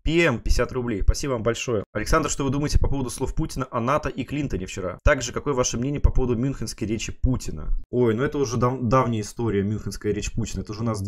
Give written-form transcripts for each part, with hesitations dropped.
ПМ 50 рублей. Спасибо вам большое. Александр, что вы думаете по поводу слов Путина о НАТО и Клинтоне вчера? Также, какое ваше мнение по поводу мюнхенской речи Путина? Ой, ну это уже давняя история, мюнхенская речь Путина. Это уже у нас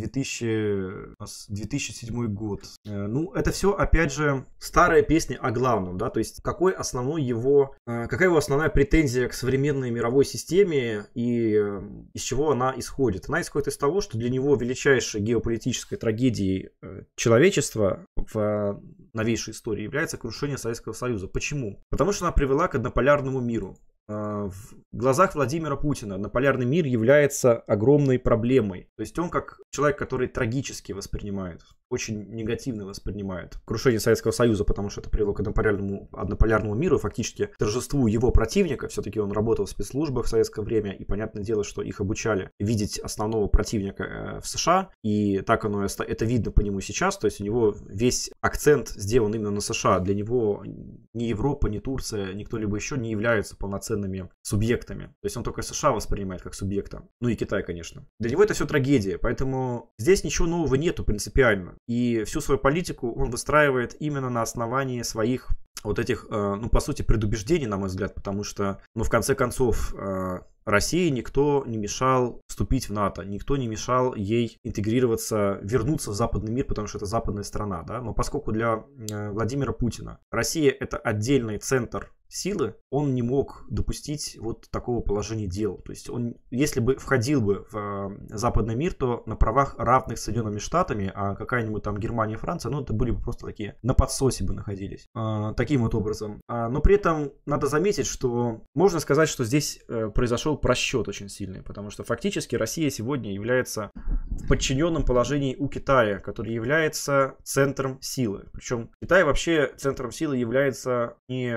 2007 год. Ну, это все, опять же, старая песня о главном, да, то есть какая его основная претензия к современной мировой системе и из чего она исходит? Она исходит из того, что для него величайшей геополитической трагедией человечества в новейшей истории является крушение Советского Союза. Почему? Потому что она привела к однополярному миру. В глазах Владимира Путина однополярный мир является огромной проблемой. То есть он как человек, который трагически воспринимает, очень негативно воспринимает крушение Советского Союза, потому что это привело к однополярному миру, фактически торжеству его противника. Все-таки он работал в спецслужбах в советское время, и понятное дело, что их обучали видеть основного противника в США, и так это видно по нему сейчас. То есть у него весь акцент сделан именно на США. Для него ни Европа, ни Турция, ни кто-либо еще не являются полноценными субъектами. То есть он только США воспринимает как субъекта. Ну и Китай, конечно. Для него это все трагедия, поэтому здесь ничего нового нету принципиально. И всю свою политику он выстраивает именно на основании своих вот этих, ну, по сути, предубеждений, на мой взгляд, потому что, ну, в конце концов, России никто не мешал вступить в НАТО, никто не мешал ей интегрироваться, вернуться в западный мир, потому что это западная страна, да, но поскольку для Владимира Путина Россия это отдельный центр силы, он не мог допустить вот такого положения дел. То есть он, если бы входил бы в западный мир, то на правах равных с Соединенными Штатами, а какая-нибудь там Германия, Франция, ну это были бы просто такие, на подсосе бы находились. Таким вот образом. Но при этом надо заметить, что можно сказать, что здесь произошел просчет очень сильный, потому что фактически Россия сегодня является в подчиненном положении у Китая, который является центром силы. Причем Китай вообще центром силы является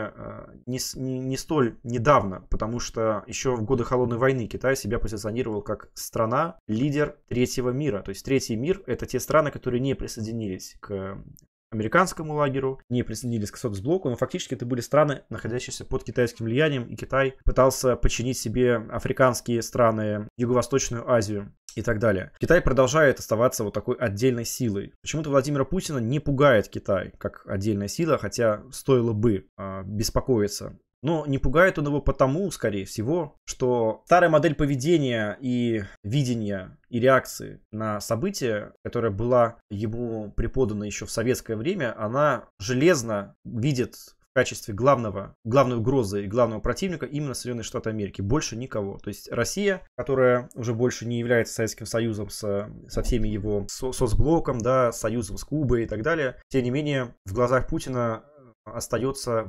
не столь недавно, потому что еще в годы Холодной войны Китай себя позиционировал как страна, лидер третьего мира. То есть третий мир — это те страны, которые не присоединились к американскому лагерю, не присоединились к соцблоку, но фактически это были страны, находящиеся под китайским влиянием, и Китай пытался подчинить себе африканские страны, Юго-Восточную Азию и так далее. Китай продолжает оставаться вот такой отдельной силой. Почему-то Владимира Путина не пугает Китай как отдельная сила, хотя стоило бы беспокоиться. Но не пугает он его потому, скорее всего, что старая модель поведения и видения и реакции на события, которая была ему преподана еще в советское время, она железно видит в качестве главной угрозы и главного противника именно Соединенные Штаты Америки. Больше никого. То есть Россия, которая уже больше не является Советским Союзом со всеми его соцблоком, да, союзом с Кубой и так далее, тем не менее в глазах Путина остается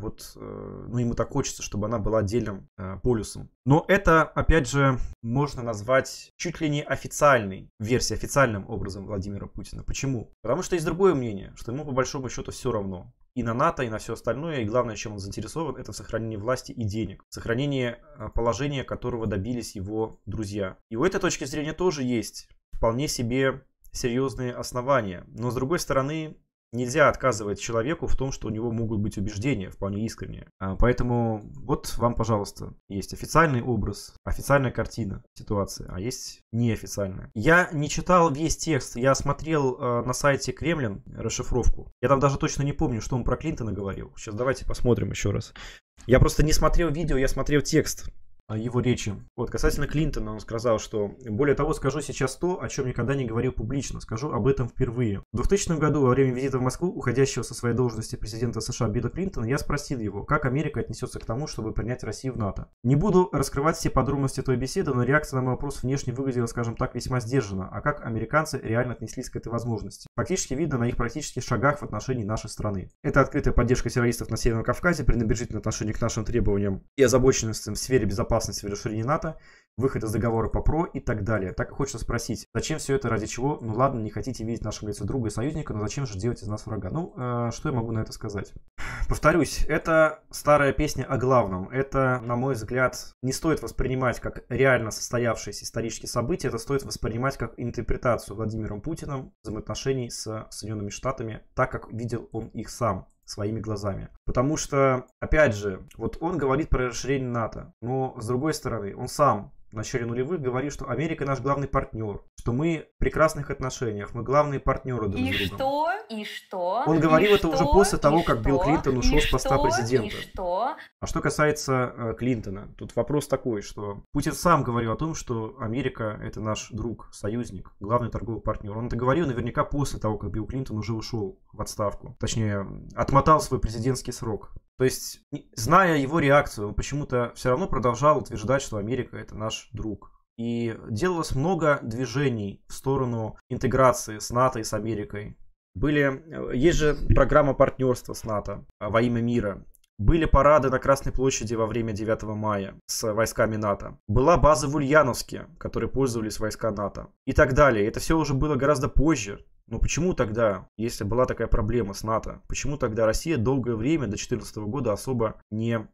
ну ему так хочется, чтобы она была отдельным полюсом. Но это, опять же, можно назвать чуть ли не официальной версией, официальным образом Владимира Путина. Почему? Потому что есть другое мнение, что ему по большому счету все равно. И на НАТО, и на все остальное, и главное, чем он заинтересован, это в сохранении власти и денег. Сохранение положения, которого добились его друзья. И у этой точки зрения тоже есть вполне себе серьезные основания. Но с другой стороны, нельзя отказывать человеку в том, что у него могут быть убеждения вполне искренние. Поэтому вот вам, пожалуйста, есть официальный образ, официальная картина ситуации, а есть неофициальная. Я не читал весь текст, я смотрел на сайте Кремлин расшифровку. Я там даже точно не помню, что он про Клинтона говорил. Сейчас давайте посмотрим еще раз. Я просто не смотрел видео, я смотрел текст его речи. Вот, касательно Клинтона он сказал, что более того, скажу сейчас то, о чем никогда не говорил публично, скажу об этом впервые. В 2000 году, во время визита в Москву уходящего со своей должности президента США Билла Клинтона, я спросил его, как Америка отнесется к тому, чтобы принять Россию в НАТО. Не буду раскрывать все подробности той беседы, но реакция на мой вопрос внешне выглядела, скажем так, весьма сдержанно, а как американцы реально отнеслись к этой возможности. Фактически видно на их практических шагах в отношении нашей страны. Это открытая поддержка террористов на Северном Кавказе, пренебрежительное отношение к нашим требованиям и озабоченностям в сфере безопасности в расширении НАТО, выход из договора по ПРО и так далее. Так и хочется спросить, зачем все это, ради чего? Ну ладно, не хотите видеть в нашем лице друга и союзника, но зачем же делать из нас врага? Ну, что я могу на это сказать? Повторюсь, это старая песня о главном. Это, на мой взгляд, не стоит воспринимать как реально состоявшиеся исторические события, это стоит воспринимать как интерпретацию Владимиром Путиным взаимоотношений с Соединенными Штатами, так как видел он их сам своими глазами. Потому что, опять же, вот он говорит про расширение НАТО, но с другой стороны, он сам в начале нулевых говорил, что Америка наш главный партнер, что мы в прекрасных отношениях, мы главные партнеры друг с другом. И что? Он говорил это уже после того, как что? Билл Клинтон ушел с поста президента. И что? А что касается Клинтона, тут вопрос такой, что Путин сам говорил о том, что Америка это наш друг, союзник, главный торговый партнер. Он это говорил наверняка после того, как Билл Клинтон уже ушел в отставку. Точнее, отмотал свой президентский срок. То есть, зная его реакцию, он почему-то все равно продолжал утверждать, что Америка это наш друг. И делалось много движений в сторону интеграции с НАТО и с Америкой. Есть же программа партнерства с НАТО во имя мира. Были парады на Красной площади во время 9 мая с войсками НАТО. Была база в Ульяновске, которой пользовались войска НАТО. И так далее. Это все уже было гораздо позже. Но почему тогда, если была такая проблема с НАТО, почему тогда Россия долгое время, до 2014 года, особо не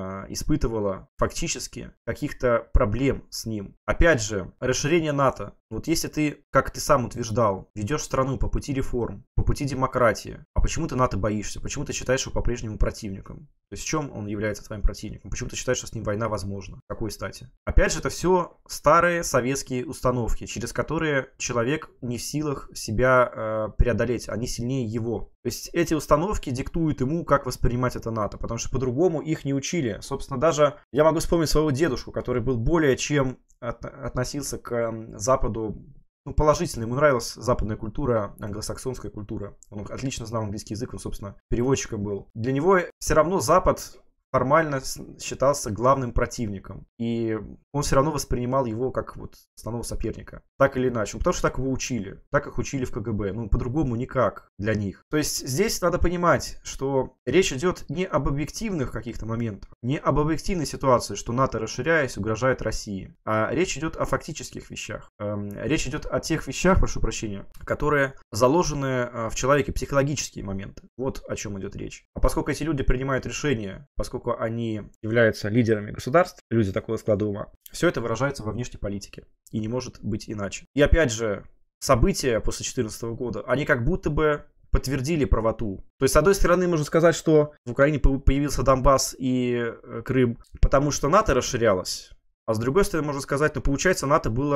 испытывала фактически каких-то проблем с ним? Опять же, расширение НАТО. Вот если ты, как ты сам утверждал, ведешь страну по пути реформ, по пути демократии, а почему ты НАТО боишься? Почему ты считаешь его по-прежнему противником? То есть в чем он является твоим противником? Почему ты считаешь, что с ним война возможна? Какой стати? Опять же, это все старые советские установки, через которые человек не в силах себя преодолеть, они сильнее его. То есть эти установки диктуют ему, как воспринимать это НАТО, потому что по-другому их не учили. Собственно, даже я могу вспомнить своего дедушку, который был более чем относился к Западу положительно. Ему нравилась западная культура, англосаксонская культура. Он отлично знал английский язык, он, собственно, переводчиком был. Для него все равно Запад формально считался главным противником. И он все равно воспринимал его как основного соперника. Так или иначе. Потому что так его учили. Так их учили в КГБ. По-другому никак для них. То есть здесь надо понимать, что речь идет не об объективных каких-то моментах, не об объективной ситуации, что НАТО, расширяясь, угрожает России. А речь идет о фактических вещах. Речь идет о тех вещах, прошу прощения, которые заложены в человеке, психологические моменты. Вот о чем идет речь. А поскольку эти люди принимают решения, поскольку они являются лидерами государств, люди такого склада ума, все это выражается во внешней политике. И не может быть иначе. И опять же, события после 2014 года, они как будто бы подтвердили правоту. То есть, с одной стороны, можно сказать, что в Украине появился Донбасс и Крым, потому что НАТО расширялось. А с другой стороны, можно сказать, получается,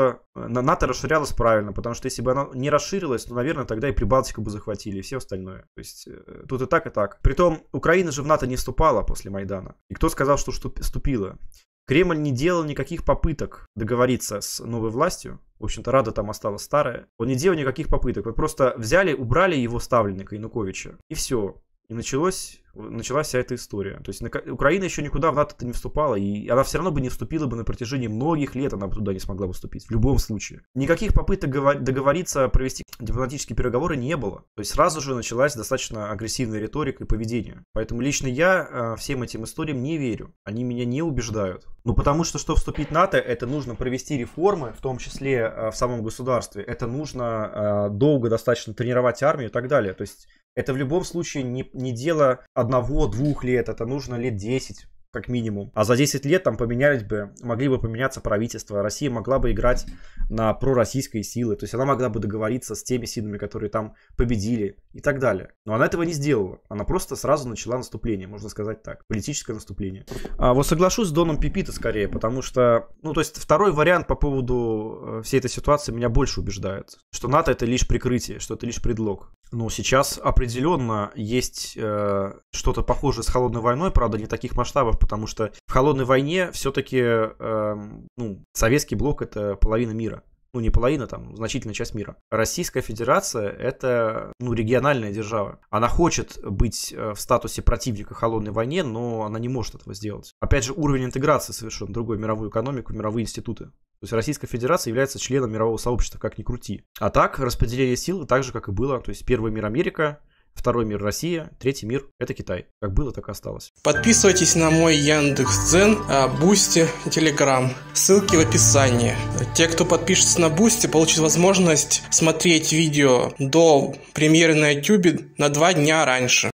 НАТО расширялось правильно, потому что если бы оно не расширилось, то, наверное, тогда и Прибалтику бы захватили, и все остальное. То есть, тут и так, и так. Притом, Украина же в НАТО не вступала после Майдана. И кто сказал, что вступила? Кремль не делал никаких попыток договориться с новой властью. В общем-то, Рада там осталась старая. Он не делал никаких попыток. Вот просто взяли, убрали его ставленника Януковича, и все. И началась вся эта история. То есть Украина еще никуда в НАТО не вступала, и она все равно бы не вступила бы на протяжении многих лет, она бы туда не смогла бы вступить, в любом случае. Никаких попыток договориться, провести дипломатические переговоры не было. То есть сразу же началась достаточно агрессивная риторика и поведение. Поэтому лично я всем этим историям не верю. Они меня не убеждают. Потому что, чтобы вступить в НАТО, это нужно провести реформы, в том числе в самом государстве. Это нужно долго достаточно тренировать армию и так далее. То есть это в любом случае не дело 1-2 лет, это нужно лет 10 как минимум. А за 10 лет там могли бы поменяться правительства, Россия могла бы играть на пророссийские силы, то есть она могла бы договориться с теми силами, которые там победили и так далее. Но она этого не сделала, она просто сразу начала наступление, можно сказать так, политическое наступление. Вот соглашусь с Доном Пепито скорее, потому что, то есть второй вариант по поводу всей этой ситуации меня больше убеждает, что НАТО это лишь прикрытие, что это лишь предлог. Но сейчас определенно есть что-то похожее с холодной войной, правда не таких масштабов, потому что в холодной войне все-таки советский блок это половина мира. Не половина, там, значительная часть мира. Российская Федерация это региональная держава. Она хочет быть в статусе противника в холодной войне, но она не может этого сделать. Опять же, уровень интеграции совершенно другой, мировую экономику, мировые институты. То есть Российская Федерация является членом мирового сообщества, как ни крути. А так, распределение сил так же, как и было. То есть первый мир Америка, второй мир Россия, третий мир это Китай. Как было, так и осталось. Подписывайтесь на мой Яндекс.Дзен, Бусти, Телеграм. Ссылки в описании. Те, кто подпишется на Бусти, получат возможность смотреть видео до премьеры на YouTube на 2 дня раньше.